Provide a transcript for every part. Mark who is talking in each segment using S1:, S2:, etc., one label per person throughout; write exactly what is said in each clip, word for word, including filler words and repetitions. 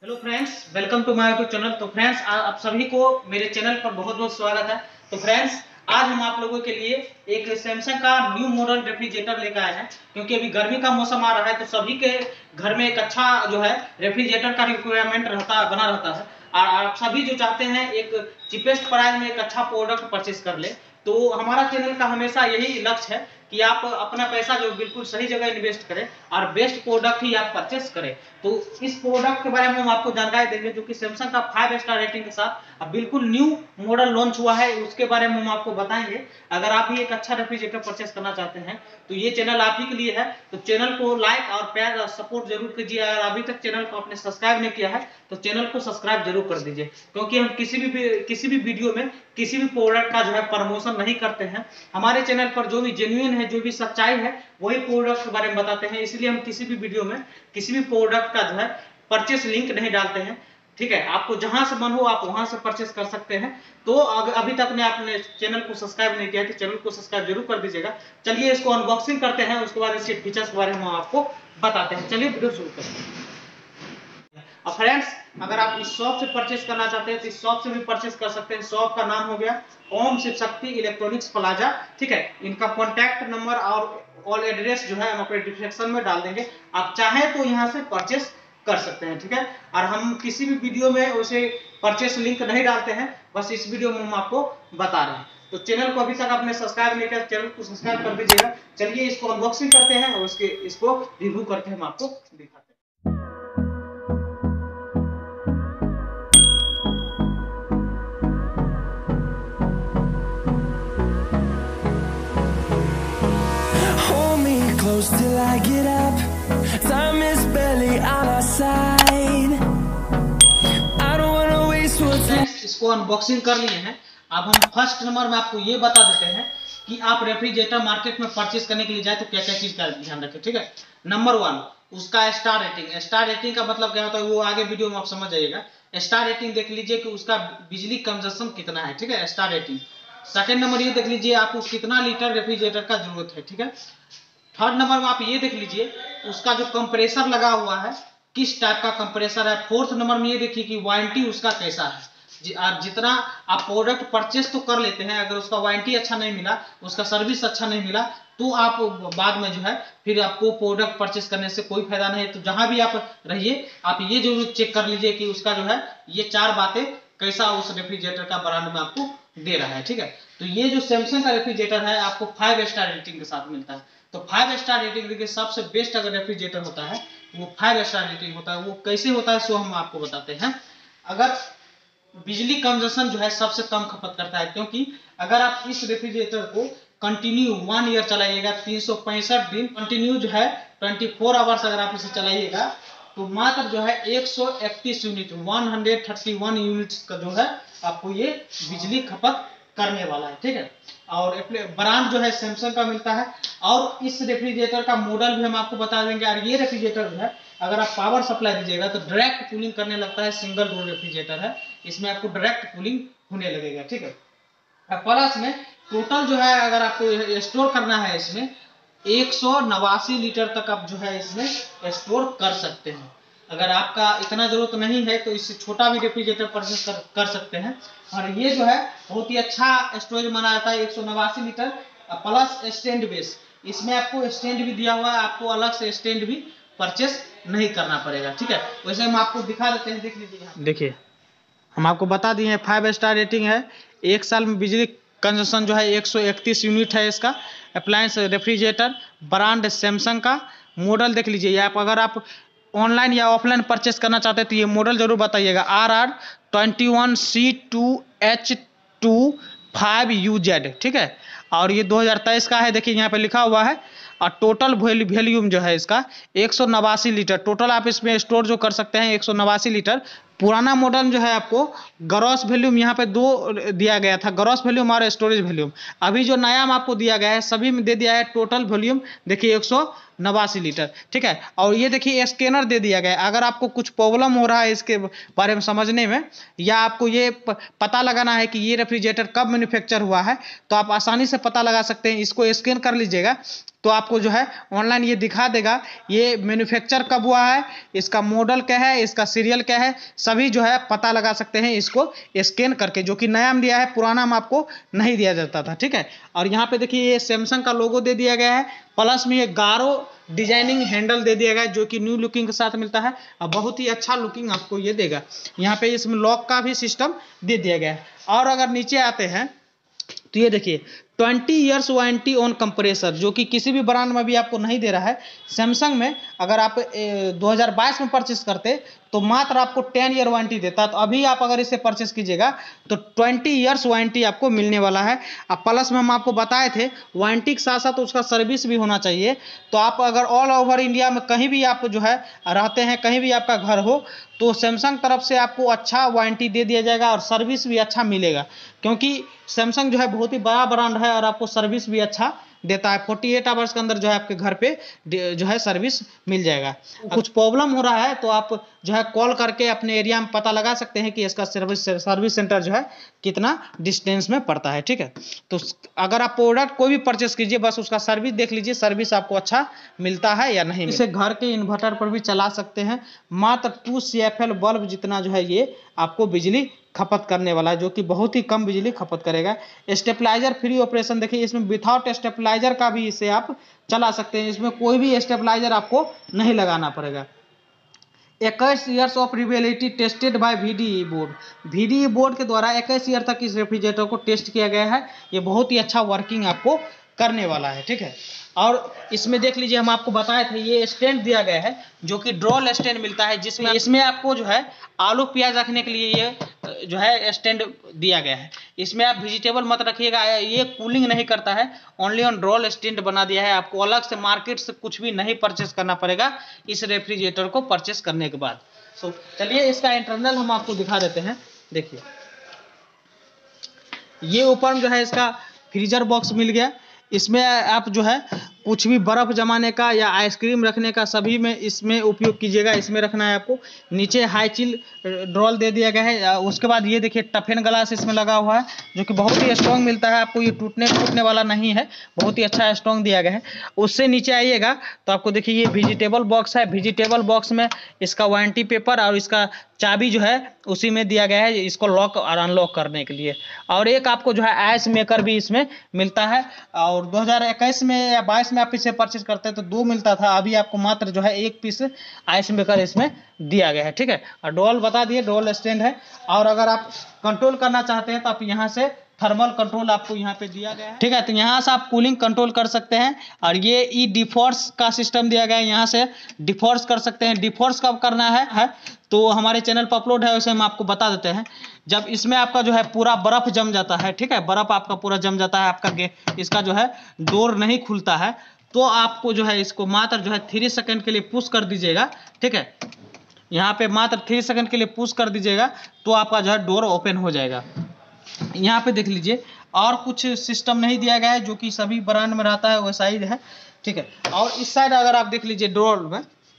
S1: Hello friends, welcome to my YouTube channel. तो friends, आप सभी को मेरे चैनल पर बहुत बहुत स्वागत है। तो फ्रेंड्स, आज हम आप लोगों के लिए एक सैमसंग का न्यू मॉडल रेफ्रिजरेटर लेकर आए हैं, क्योंकि अभी गर्मी का मौसम आ रहा है तो सभी के घर में एक अच्छा जो है रेफ्रिजरेटर का रिक्वायरमेंट रहता बना रहता है। और आप सभी जो चाहते हैं एक चीपेस्ट प्राइस में एक अच्छा प्रोडक्ट परचेस कर ले, तो हमारा चैनल का हमेशा यही लक्ष्य है कि आप अपना पैसा जो बिल्कुल सही जगह इन्वेस्ट करें और बेस्ट प्रोडक्ट ही आप परचेस करें। तो इस प्रोडक्ट के बारे में हम आपको जानकारी देंगे, जो कि सैमसंग का फाइव स्टार रेटिंग के साथ अब बिल्कुल न्यू मॉडल लॉन्च हुआ है, उसके बारे में हम आपको बताएंगे। अगर आप भी एक अच्छा रेफ्रिजरेटर परचेस करना चाहते हैं तो ये चैनल आप ही के लिए है। तो चैनल को लाइक और प्यार और सपोर्ट जरूर कीजिए। अगर अभी तक चैनल को आपने सब्सक्राइब नहीं किया है तो चैनल को सब्सक्राइब जरूर कर दीजिए, क्योंकि हम किसी भी किसी भी वीडियो में किसी भी प्रोडक्ट का जो है प्रमोशन नहीं करते हैं। हमारे चैनल पर जो भी जेन्युइन है, जो भी सच्चाई है, वही प्रोडक्ट के बारे में बताते हैं। इसलिए हम किसी भी वीडियो में किसी भी प्रोडक्ट का जो है परचेस लिंक नहीं डालते हैं। ठीक है, आपको जहां से मन हो आप वहां से परचेस कर सकते हैं। तो अभी तक ने आपने चैनल को सब्सक्राइब नहीं किया तो चैनल को सब्सक्राइब जरूर कर दीजिएगा। चलिए इसको अनबॉक्सिंग करते हैं, उसके बाद इसके फीचर्स के बारे में हम आपको बताते हैं। चलिए वीडियो शुरू करते हैं। और फ्रेंड्स, अगर आप इस शॉप से परचेस करना चाहते हैं तो इस शॉप से भी परचेस कर सकते हैं। शॉप का नाम हो गया ओम शिव शक्ति इलेक्ट्रॉनिक्स प्लाजा। ठीक है, इनका कॉन्टैक्ट नंबर और ऑल एड्रेस जो है हम अपने डिस्क्रिप्शन में डाल देंगे, आप चाहें तो यहाँ से परचेस कर सकते हैं। ठीक है, और हम किसी भी वीडियो में उसे परचेस लिंक नहीं डालते हैं, बस इस वीडियो में हम आपको बता रहे हैं। तो चैनल को अभी तक आपने सब्सक्राइब नहीं किया, चैनल को सब्सक्राइब कर दीजिएगा। चलिए इसको अनबॉक्सिंग करते हैं और उसके इसको रिव्यू करके हम आपको दिखाते हैं।
S2: Till I get up, time is barely on our side. I don't wanna waste what's left.
S1: इसको अनबॉक्सिंग कर लिए हैं। अब हम फर्स्ट नंबर में आपको ये बता देते हैं कि आप रेफ्रिजरेटर मार्केट में परचेस करने के लिए जाए तो क्या क्या चीज का ध्यान रखें। ठीक है, नंबर वन, उसका स्टार रेटिंग। स्टार रेटिंग का मतलब क्या होता है वो आगे वीडियो में आप समझ जाइएगा। स्टार रेटिंग देख लीजिए कि उसका बिजली कंजप्शन कितना है। ठीक है, स्टार रेटिंग। सेकेंड नंबर ये देख लीजिए आपको कितना लीटर रेफ्रिजरेटर का जरूरत है। ठीक है, थर्ड नंबर में आप ये देख लीजिए उसका जो कंप्रेसर लगा हुआ है किस टाइप का कंप्रेसर है। फोर्थ नंबर में ये देखिए कि वारंटी उसका कैसा है। जि, जितना आप प्रोडक्ट परचेस तो कर लेते हैं, अगर उसका वारंटी अच्छा नहीं मिला, उसका सर्विस अच्छा नहीं मिला, तो आप बाद में जो है फिर आपको प्रोडक्ट परचेस करने से कोई फायदा नहीं है। तो जहां भी आप रहिए आप ये जरूर चेक कर लीजिए कि उसका जो है ये चार बातें कैसा उस रेफ्रिजरेटर का ब्रांड में आपको दे रहा है। ठीक है, तो ये जो सैमसंग का रेफ्रिजरेटर है आपको फाइव स्टार रेटिंग के साथ मिलता है। तो फाइव स्टार रेटिंग देखिए सबसे बेस्ट अगर रेफ्रिजरेटर होता है वो फाइव स्टार रेटिंग होता है। वो कैसे होता है सो हम आपको बताते हैं। अगर बिजली कंजप्शन जो है सबसे कम खपत करता है, क्योंकि अगर आप इस रेफ्रिजरेटर को कंटिन्यू वन ईयर चलाइएगा, तीन सौ पैंसठ दिन कंटिन्यू जो है ट्वेंटी फोर आवर्स अगर आप इसे चलाइएगा तो मात्र जो है एक सौ इकतीस यूनिट एक सौ इकतीस यूनिट्स का जो है आपको ये बिजली खपत करने वाला है। ठीक है, और ब्रांड जो है सैमसंग का मिलता है। और इस रेफ्रिजरेटर का मॉडल भी हम आपको बता देंगे। और ये रेफ्रिजरेटर जो है अगर आप पावर सप्लाई दीजिएगा तो डायरेक्ट कूलिंग करने लगता है। सिंगल डोर रेफ्रिजरेटर है, इसमें आपको डायरेक्ट कूलिंग होने लगेगा। ठीक है, प्लस में टोटल जो है अगर आपको स्टोर करना है इसमें एक सौ नवासी लीटर तक आप जो है इसमें स्टोर कर सकते हैं। अगर आपका इतना जरूरत नहीं है तो इससे छोटा भी रेफ्रिजरेटर परचेस कर, कर सकते हैं। और ये जो है बहुत ही अच्छा स्टोरेज माना जाता है, एक सौ नवासी लीटर प्लस स्टैंड बेस। इसमें आपको स्टैंड भी दिया हुआ है, आपको अलग से स्टैंड भी परचेस नहीं करना पड़ेगा। ठीक है, वैसे हम आपको दिखा देते हैं, देख लीजिए। देखिए हम आपको बता दिए हैं फाइव स्टार रेटिंग है। एक साल में बिजली कंजप्शन जो है एक सौ इकतीस यूनिट है इसका। अप्लायंस रेफ्रिजरेटर, ब्रांड सैमसंग का। मॉडल देख लीजिए आप, अगर आप ऑनलाइन या ऑफलाइन परचेस करना चाहते हैं तो ये मॉडल जरूर बताइएगा। R R twenty one C two H two five U Z. ठीक है, और ये दो हज़ार तेईस का है। देखिए यहाँ पे लिखा हुआ है। और टोटल वॉल्यूम जो है इसका एक सौ नवासी लीटर टोटल आप इसमें स्टोर जो कर सकते हैं, एक सौ नवासी लीटर। पुराना मॉडल जो है आपको ग्रॉस वॉल्यूम यहाँ पे दो दिया गया था, ग्रॉस वॉल्यूम और स्टोरेज वॉल्यूम। अभी जो नया आपको दिया गया है सभी में दे दिया है टोटल वॉल्यूम। देखिए एक सौ नवासी लीटर, ठीक है। और ये देखिए स्कैनर दे दिया गया है, अगर आपको कुछ प्रॉब्लम हो रहा है इसके बारे में समझने में, या आपको ये पता लगाना है कि ये रेफ्रिजरेटर कब मैन्युफैक्चर हुआ है, तो आप आसानी से पता लगा सकते हैं। इसको स्कैन कर लीजिएगा तो आपको जो है ऑनलाइन ये दिखा देगा ये मैन्युफैक्चर कब हुआ है, इसका मॉडल क्या है, इसका सीरियल क्या है, सभी जो है पता लगा सकते हैं इसको स्कैन करके, जो कि नया में दिया है, पुराना में आपको नहीं दिया जाता था, ठीक है। और यहाँ पे देखिए ये सैमसंग का लोगो दे दिया गया है, प्लस में ये गारो डिजाइनिंग हैंडल दे दिया गया है जो कि न्यू लुकिंग के साथ मिलता है और बहुत ही अच्छा लुकिंग आपको ये देगा। यहाँ पे इसमें लॉक का भी सिस्टम दे दिया गया है। और अगर नीचे आते हैं तो ये देखिए twenty years warranty on compressor, जो कि किसी भी ब्रांड में भी आपको नहीं दे रहा है। सैमसंग में अगर आप ए, दो हज़ार बाईस में परचेस करते तो मात्र आपको टेन ईयर वारंटी देता, तो अभी आप अगर इसे परचेस कीजिएगा तो ट्वेंटी इयर्स वारंटी आपको मिलने वाला है। अब प्लस में हम आपको बताए थे वारंटी के साथ साथ उसका सर्विस भी होना चाहिए। तो आप अगर ऑल ओवर इंडिया में कहीं भी आप जो है रहते हैं, कहीं भी आपका घर हो, तो सैमसंग तरफ से आपको अच्छा वारंटी दे दिया जाएगा और सर्विस भी अच्छा मिलेगा, क्योंकि सैमसंग जो है बहुत ही बड़ा ब्रांड है और आपको सर्विस भी अच्छा देता है। अड़तालीस आवर्स के अंदर जो है आपके घर पे जो है सर्विस मिल जाएगा। कुछ प्रॉब्लम हो रहा है तो आप जो है कॉल करके अपने एरिया में पता लगा सकते हैं कि इसका सर्विस सर्विस सेंटर जो है कितना डिस्टेंस में पड़ता है, ठीक है। तो अगर आप प्रोडक्ट कोई भी परचेस कीजिए, बस उसका सर्विस देख लीजिए, सर्विस आपको अच्छा मिलता है या नहीं। इसे घर के इन्वर्टर पर भी चला सकते हैं। मात्र two C F L bulb जितना जो है ये आपको बिजली खपत करने वाला है, जो कि बहुत ही कम बिजली खपत करेगा। स्टेबलाइजर फ्री ऑपरेशन, देखिए इसमें विदाउट स्टेबलाइजर का भी इसे आप चला सकते हैं, इसमें कोई भी स्टेबलाइजर आपको नहीं लगाना पड़ेगा। इक्कीस years of reliability tested by VDE board, VDE board के द्वारा इक्कीस ईयर तक इस रेफ्रिजरेटर को टेस्ट किया गया है। ये बहुत ही अच्छा वर्किंग आपको करने वाला है, ठीक है। और इसमें देख लीजिए हम आपको बताए थे ये स्टैंड दिया गया है जो कि ड्रॉल स्टैंड मिलता है, जिसमें इसमें आपको जो है आलू प्याज रखने के लिए ये जो है स्टैंड दिया गया है। इसमें आप वेजिटेबल मत रखिएगा, ये कूलिंग नहीं करता है, ओनली ऑन ड्रॉल स्टैंड बना दिया है। आपको अलग से मार्केट से कुछ भी नहीं परचेस करना पड़ेगा इस रेफ्रिजरेटर को परचेस करने के बाद। तो चलिए इसका इंटरनल हम आपको दिखा देते हैं। देखिए ये ऊपर जो है इसका फ्रीजर बॉक्स मिल गया, इसमें आप जो है कुछ भी बर्फ जमाने का या आइसक्रीम रखने का सभी में इसमें उपयोग कीजिएगा, इसमें रखना है आपको। नीचे हाई चिल ड्रॉल दे दिया गया है। उसके बाद ये देखिए टफेन ग्लास इसमें लगा हुआ है जो कि बहुत ही स्ट्रॉन्ग मिलता है आपको, ये टूटने टूटने वाला नहीं है, बहुत ही अच्छा स्ट्रॉन्ग दिया गया है। उससे नीचे आइएगा तो आपको देखिए ये वेजिटेबल बॉक्स है, वेजिटेबल बॉक्स में इसका वारंटी पेपर और इसका चाबी जो है उसी में दिया गया है इसको लॉक और अनलॉक करने के लिए। और एक आपको जो है आइस मेकर भी इसमें मिलता है, और दो हज़ार इक्कीस में या बाईस में आप इसे परचेज करते हैं तो दो मिलता था, अभी आपको मात्र जो है एक पीस आइस मेकर इसमें दिया गया है, ठीक है। और डोल बता दिए डोल स्टैंड है। और अगर आप कंट्रोल करना चाहते हैं तो आप यहाँ से थर्मल कंट्रोल आपको यहाँ पे दिया गया है, ठीक है। तो यहाँ से आप कूलिंग कंट्रोल कर सकते हैं। और ये ई डिफॉर्स का सिस्टम दिया गया है, यहाँ से डिफॉर्स कर सकते हैं। डिफॉर्स कब करना है, है तो हमारे चैनल पर अपलोड है, उसे हम आपको बता देते हैं। जब इसमें आपका जो है पूरा बर्फ जम जाता है, ठीक है, बर्फ आपका पूरा जम जाता है, आपका इसका जो है डोर नहीं खुलता है, तो आपको जो है इसको मात्र जो है थ्री सेकंड के लिए पुश कर दीजिएगा, ठीक है। यहाँ पे मात्र थ्री सेकंड के लिए पुश कर दीजिएगा तो आपका जो है डोर ओपन हो जाएगा। यहाँ पे देख लीजिए और कुछ सिस्टम नहीं दिया गया है, जो कि सभी ब्रांड में रहता है वैसा ही है, ठीक है। और इस साइड अगर आप देख लीजिए डोर में,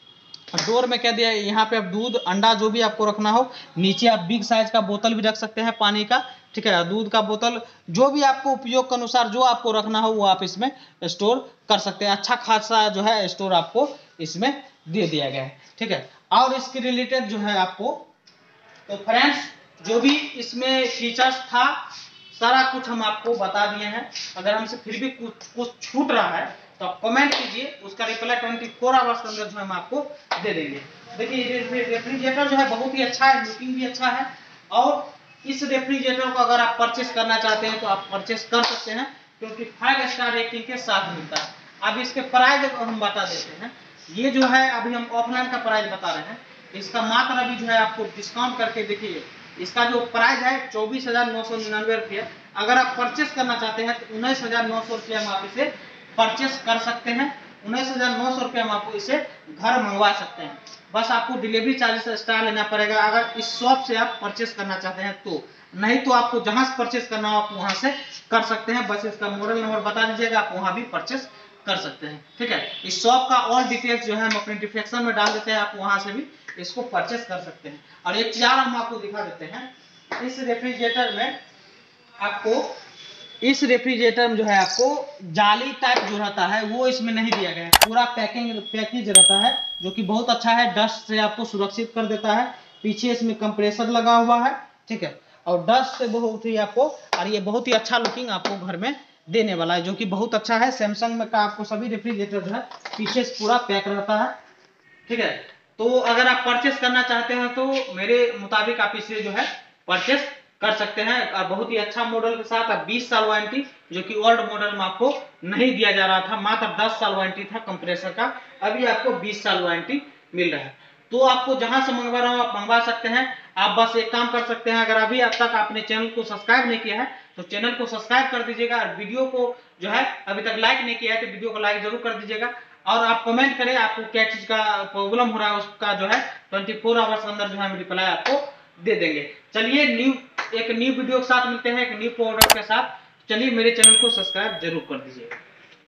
S1: डोर में क्या दिया है, यहाँ पे आप दूध अंडा जो भी आपको रखना हो, नीचे आप बिग साइज का बोतल भी रख सकते हैं पानी का, ठीक है। दूध का बोतल जो भी आपको उपयोग के अनुसार जो आपको रखना हो वो आप इसमें स्टोर कर सकते हैं। अच्छा खासा जो है स्टोर आपको इसमें दे दिया गया है, ठीक है। और इसके रिलेटेड जो है आपको, तो फ्रेंड्स जो भी इसमें फीचर्स था सारा कुछ हम आपको बता दिए हैं। अगर हमसे फिर भी कुछ कुछ छूट रहा है तो आप कमेंट कीजिए, उसका रिप्लाई चौबीस आवर्स के अंदर जो है हम आपको दे देंगे। देखिए रेफ्रिजरेटर जो है बहुत ही अच्छा है, लुकिंग भी अच्छा है। और इस रेफ्रिजरेटर को अगर आप परचेस करना चाहते हैं तो आप परचेस कर सकते हैं, क्योंकि फाइव स्टार रेटिंग के साथ मिलता है। अब इसके प्राइस हम बता देते हैं। ये जो है अभी हम ऑफलाइन का प्राइस बता रहे हैं, इसका मात्र अभी जो है आपको डिस्काउंट करके देखिए इसका जो प्राइस है चौबीस हजार नौ सौ निन्यानवे रुपये। अगर आप परचेस करना चाहते हैं तो उन्नीस हजार नौ सौ रुपये में आप इसे परचेस कर सकते हैं। उन्नीस हजार नौ सौ रुपये में आपको इसे घर मंगवा सकते हैं। बस आपको डिलीवरी चार्जेस एक्स्ट्रा लेना पड़ेगा अगर इस शॉप से आप परचेस करना चाहते हैं तो, नहीं तो आपको जहां से परचेस करना हो आप वहां से कर सकते हैं। बस इसका मॉडल नंबर बता दीजिएगा, आप वहां भी परचेस कर सकते हैं। ठीक है, इस शॉप का ऑल डिटेल्स जो है हम अपने डिस्क्रिप्शन में डाल देते हैं, आप वहां से भी इसको परचेस कर सकते हैं। और एक चीज हम आपको दिखा देते हैं, इस रेफ्रिजरेटर में आपको इस रेफ्रिजरेटर में जो है आपको जाली टाइप जो रहता है वो इसमें नहीं दिया गया है, पूरा पैकिंग पैकेज रहता है जो कि बहुत अच्छा है, डस्ट से आपको सुरक्षित कर देता है। पीछे इसमें कंप्रेसर लगा हुआ है, ठीक है, और डस्ट से बहुत ही आपको, और ये बहुत ही अच्छा लुकिंग आपको घर में देने वाला है, जो कि बहुत अच्छा है। सैमसंग में का आपको सभी रेफ्रिजरेटर जो है पीछे से पूरा पैक रहता है। ठीक है, तो अगर आप परचेस करना चाहते हैं तो मेरे मुताबिक आप इसे जो है परचेस कर सकते हैं, और बहुत ही अच्छा मॉडल के साथ। अब बीस साल वारंटी, जो कि ओल्ड मॉडल में आपको नहीं दिया जा रहा था, मात्र दस साल वारंटी था कंप्रेसर का, अभी आपको बीस साल वारंटी मिल रहा है। तो आपको जहां से मंगवा रहा हूं आप मंगवा सकते हैं। आप बस एक काम कर सकते हैं, अगर अभी अब तक आपने चैनल को सब्सक्राइब नहीं किया है तो चैनल को सब्सक्राइब कर दीजिएगा, और वीडियो को जो है अभी तक लाइक नहीं किया है तो वीडियो को लाइक जरूर कर दीजिएगा, और आप कमेंट करें आपको क्या चीज का प्रॉब्लम हो रहा है, उसका जो है चौबीस आवर्स के अंदर जो है हम रिप्लाई आपको दे देंगे। चलिए न्यू एक न्यू वीडियो के साथ मिलते हैं, एक न्यू प्रोडक्ट के साथ। चलिए मेरे चैनल को सब्सक्राइब जरूर कर दीजिएगा।